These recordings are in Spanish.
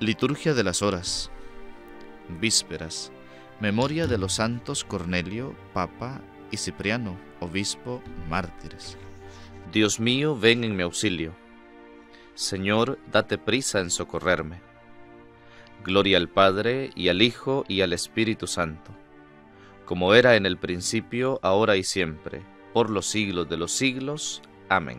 Liturgia de las Horas. Vísperas. Memoria de los santos Cornelio, Papa, y Cipriano, Obispo, mártires. Dios mío, ven en mi auxilio. Señor, date prisa en socorrerme. Gloria al Padre, y al Hijo, y al Espíritu Santo, como era en el principio, ahora y siempre, por los siglos de los siglos. Amén.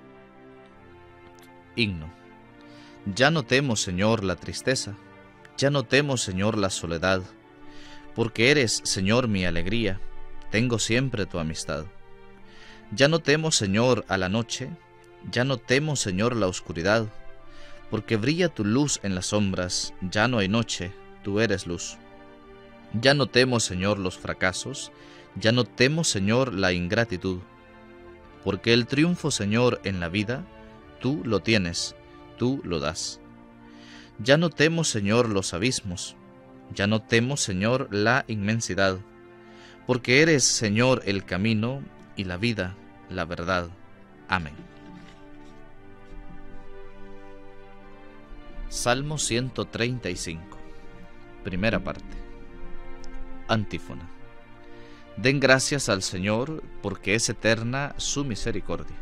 Himno. Ya no temo, Señor, la tristeza, ya no temo, Señor, la soledad, porque eres, Señor, mi alegría, tengo siempre tu amistad. Ya no temo, Señor, a la noche, ya no temo, Señor, la oscuridad, porque brilla tu luz en las sombras, ya no hay noche, tú eres luz. Ya no temo, Señor, los fracasos, ya no temo, Señor, la ingratitud, porque el triunfo, Señor, en la vida, tú lo tienes, tú lo das. Ya no temo, Señor, los abismos, ya no temo, Señor, la inmensidad, porque eres, Señor, el camino y la vida, la verdad. Amén. Salmo 135, primera parte. Antífona. Den gracias al Señor, porque es eterna su misericordia.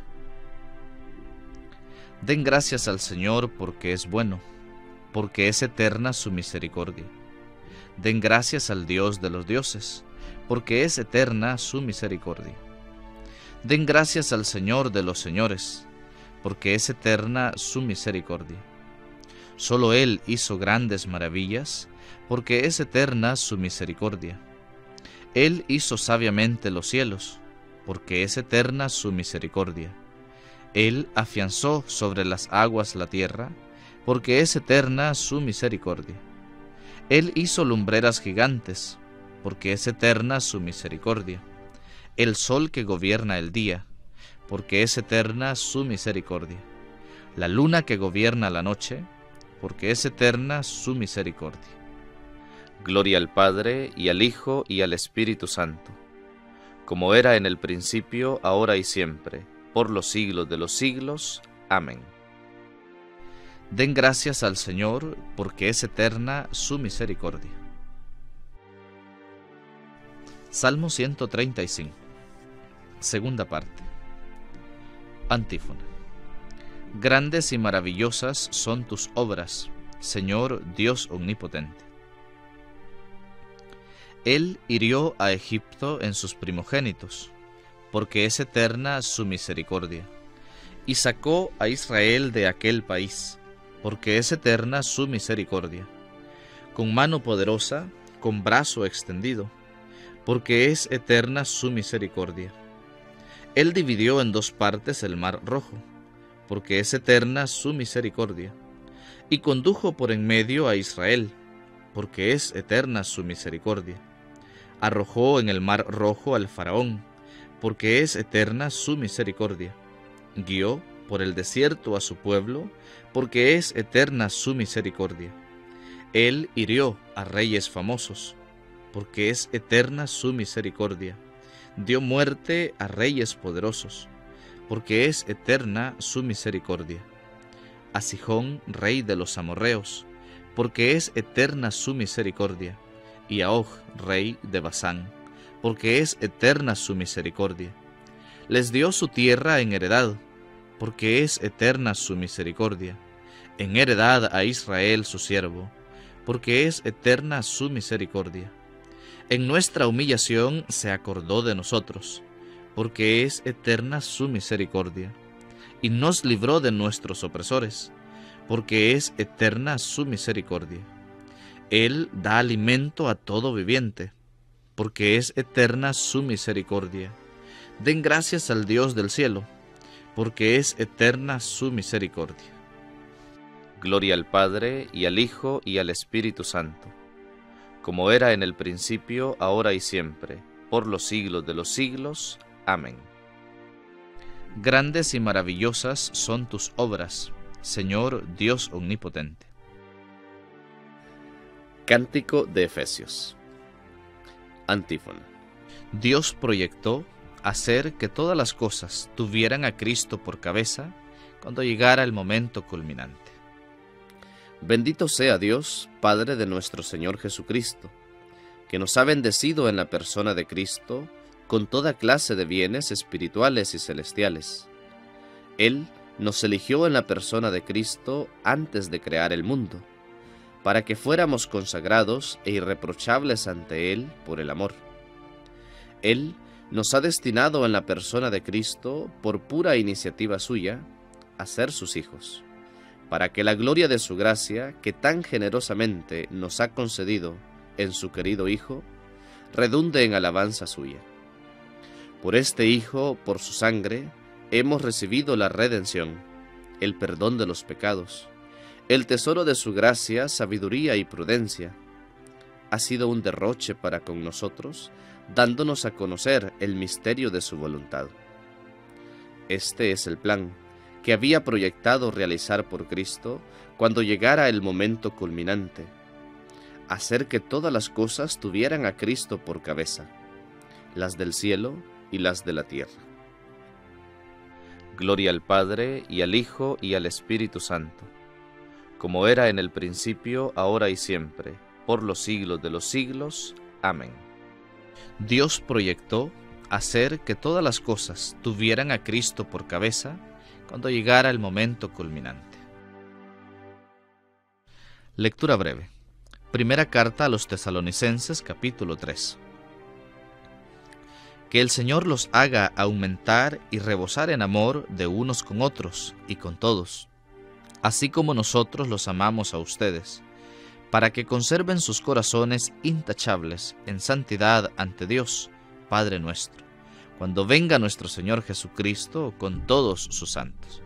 Den gracias al Señor, porque es bueno, porque es eterna su misericordia. Den gracias al Dios de los dioses, porque es eterna su misericordia. Den gracias al Señor de los señores, porque es eterna su misericordia. Solo Él hizo grandes maravillas, porque es eterna su misericordia. Él hizo sabiamente los cielos, porque es eterna su misericordia. Él afianzó sobre las aguas la tierra, porque es eterna su misericordia. Él hizo lumbreras gigantes, porque es eterna su misericordia. El sol que gobierna el día, porque es eterna su misericordia. La luna que gobierna la noche, porque es eterna su misericordia. Gloria al Padre, y al Hijo, y al Espíritu Santo, como era en el principio, ahora y siempre, por los siglos de los siglos. Amén. Den gracias al Señor, porque es eterna su misericordia. Salmo 135, segunda parte. Antífona. Grandes y maravillosas son tus obras, Señor Dios omnipotente. Él hirió a Egipto en sus primogénitos, porque es eterna su misericordia, y sacó a Israel de aquel país, porque es eterna su misericordia, con mano poderosa, con brazo extendido, porque es eterna su misericordia. Él dividió en dos partes el mar rojo, porque es eterna su misericordia, y condujo por en medio a Israel, porque es eterna su misericordia. Arrojó en el mar rojo al faraón, porque es eterna su misericordia. Guió por el desierto a su pueblo, porque es eterna su misericordia. Él hirió a reyes famosos, porque es eterna su misericordia. Dio muerte a reyes poderosos, porque es eterna su misericordia. A Sihón, rey de los amorreos, porque es eterna su misericordia. Y a Og, rey de Basán, porque es eterna su misericordia. Les dio su tierra en heredad, porque es eterna su misericordia. En heredad a Israel su siervo, porque es eterna su misericordia. En nuestra humillación se acordó de nosotros, porque es eterna su misericordia. Y nos libró de nuestros opresores, porque es eterna su misericordia. Él da alimento a todo viviente, porque es eterna su misericordia. Den gracias al Dios del cielo, porque es eterna su misericordia. Gloria al Padre, y al Hijo, y al Espíritu Santo, como era en el principio, ahora y siempre, por los siglos de los siglos. Amén. Grandes y maravillosas son tus obras, Señor Dios omnipotente. Cántico de Efesios. Antífona. Dios proyectó hacer que todas las cosas tuvieran a Cristo por cabeza cuando llegara el momento culminante. Bendito sea Dios, Padre de nuestro Señor Jesucristo, que nos ha bendecido en la persona de Cristo con toda clase de bienes espirituales y celestiales. Él nos eligió en la persona de Cristo antes de crear el mundo, para que fuéramos consagrados e irreprochables ante Él por el amor. Él nos ha destinado en la persona de Cristo, por pura iniciativa suya, a ser sus hijos, para que la gloria de su gracia, que tan generosamente nos ha concedido en su querido Hijo, redunde en alabanza suya. Por este Hijo, por su sangre, hemos recibido la redención, el perdón de los pecados, el tesoro de su gracia, sabiduría y prudencia. Ha sido un derroche para con nosotros, dándonos a conocer el misterio de su voluntad. Este es el plan que había proyectado realizar por Cristo cuando llegara el momento culminante: hacer que todas las cosas tuvieran a Cristo por cabeza, las del cielo y las de la tierra. Gloria al Padre, y al Hijo, y al Espíritu Santo, como era en el principio, ahora y siempre, por los siglos de los siglos. Amén. Dios proyectó hacer que todas las cosas tuvieran a Cristo por cabeza cuando llegara el momento culminante. Lectura breve. Primera carta a los Tesalonicenses, capítulo 3. Que el Señor los haga aumentar y rebosar en amor de unos con otros y con todos, así como nosotros los amamos a ustedes, para que conserven sus corazones intachables en santidad ante Dios, Padre nuestro, cuando venga nuestro Señor Jesucristo con todos sus santos.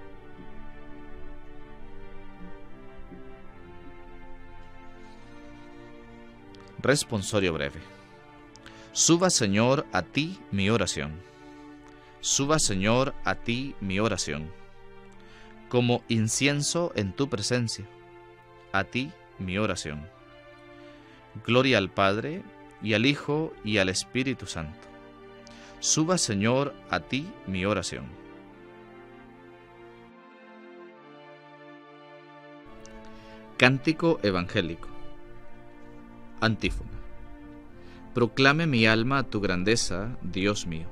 Responsorio breve. Suba, Señor, a ti mi oración. Suba, Señor, a ti mi oración, como incienso en tu presencia. A ti mi oración. Gloria al Padre, y al Hijo, y al Espíritu Santo. Suba, Señor, a ti mi oración. Cántico evangélico. Antífona. Proclame mi alma tu grandeza, Dios mío.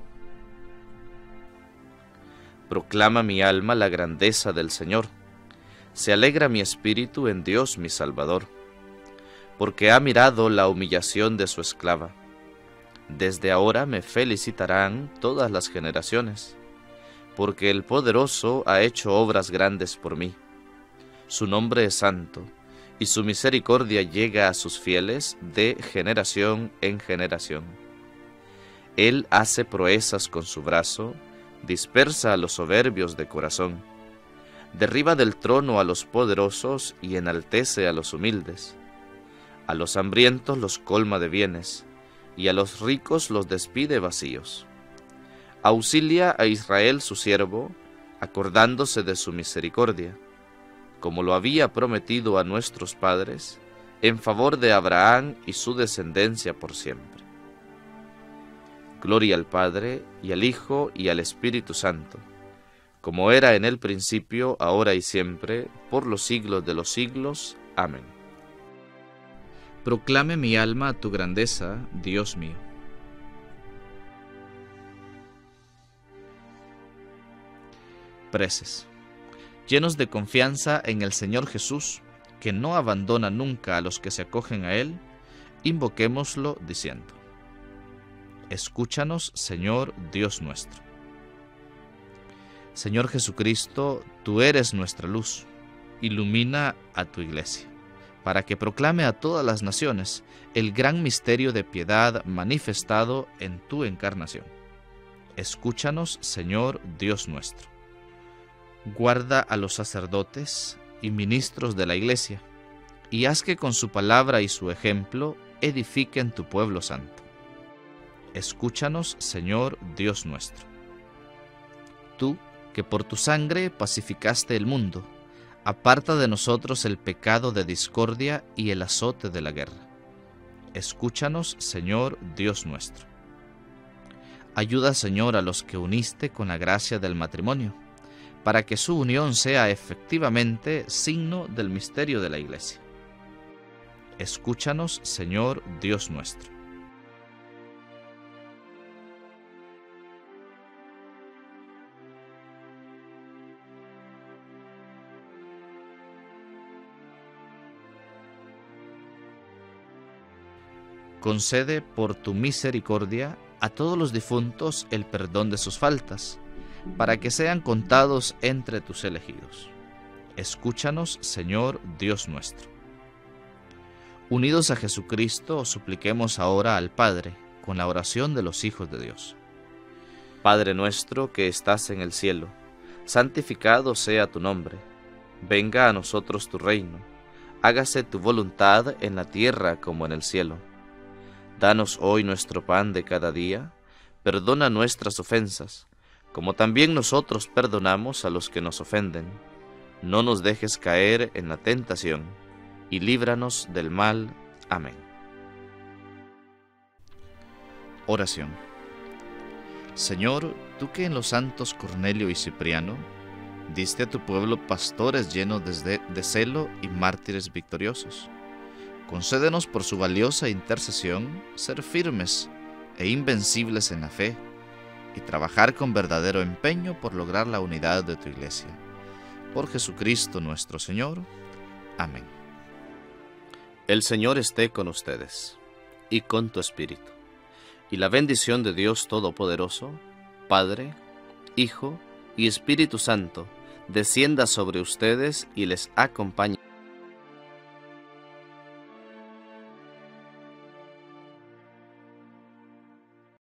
Proclama mi alma la grandeza del Señor. Se alegra mi espíritu en Dios mi Salvador, porque ha mirado la humillación de su esclava. Desde ahora me felicitarán todas las generaciones, porque el Poderoso ha hecho obras grandes por mí. Su nombre es santo, y su misericordia llega a sus fieles de generación en generación. Él hace proezas con su brazo, dispersa a los soberbios de corazón, derriba del trono a los poderosos y enaltece a los humildes. A los hambrientos los colma de bienes, y a los ricos los despide vacíos. Auxilia a Israel su siervo, acordándose de su misericordia, como lo había prometido a nuestros padres, en favor de Abraham y su descendencia por siempre. Gloria al Padre, y al Hijo, y al Espíritu Santo, como era en el principio, ahora y siempre, por los siglos de los siglos. Amén. Proclame mi alma tu grandeza, Dios mío. Preces. Llenos de confianza en el Señor Jesús, que no abandona nunca a los que se acogen a Él, invoquémoslo diciendo: Escúchanos, Señor Dios nuestro. Señor Jesucristo, tú eres nuestra luz. Ilumina a tu iglesia, para que proclame a todas las naciones el gran misterio de piedad manifestado en tu encarnación. Escúchanos, Señor Dios nuestro. Guarda a los sacerdotes y ministros de la iglesia, y haz que con su palabra y su ejemplo edifiquen tu pueblo santo. Escúchanos, Señor Dios nuestro. Tú, que por tu sangre pacificaste el mundo, aparta de nosotros el pecado de discordia y el azote de la guerra. Escúchanos, Señor Dios nuestro. Ayuda, Señor, a los que uniste con la gracia del matrimonio, para que su unión sea efectivamente signo del misterio de la Iglesia. Escúchanos, Señor Dios nuestro. Concede por tu misericordia a todos los difuntos el perdón de sus faltas, para que sean contados entre tus elegidos. Escúchanos, Señor Dios nuestro. Unidos a Jesucristo, supliquemos ahora al Padre, con la oración de los hijos de Dios. Padre nuestro que estás en el cielo, santificado sea tu nombre. Venga a nosotros tu reino. Hágase tu voluntad en la tierra como en el cielo. Danos hoy nuestro pan de cada día. Perdona nuestras ofensas, como también nosotros perdonamos a los que nos ofenden. No nos dejes caer en la tentación, y líbranos del mal. Amén. Oración. Señor, tú que en los santos Cornelio y Cipriano diste a tu pueblo pastores llenos de celo y mártires victoriosos, concédenos por su valiosa intercesión ser firmes e invencibles en la fe y trabajar con verdadero empeño por lograr la unidad de tu Iglesia. Por Jesucristo nuestro Señor. Amén. El Señor esté con ustedes y con tu espíritu. Y la bendición de Dios Todopoderoso, Padre, Hijo y Espíritu Santo, descienda sobre ustedes y les acompañe.